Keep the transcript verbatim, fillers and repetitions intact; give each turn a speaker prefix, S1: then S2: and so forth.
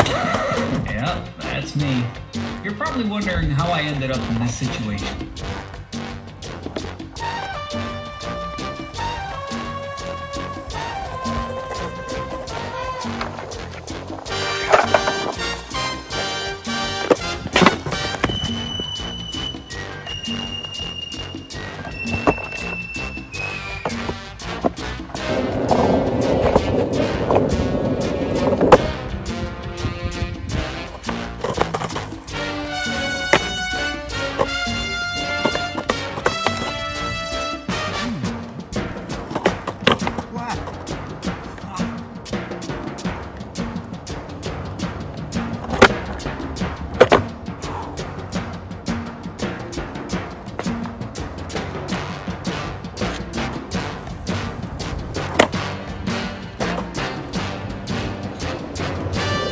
S1: Yep, that's me. You're probably wondering how I ended up in this situation.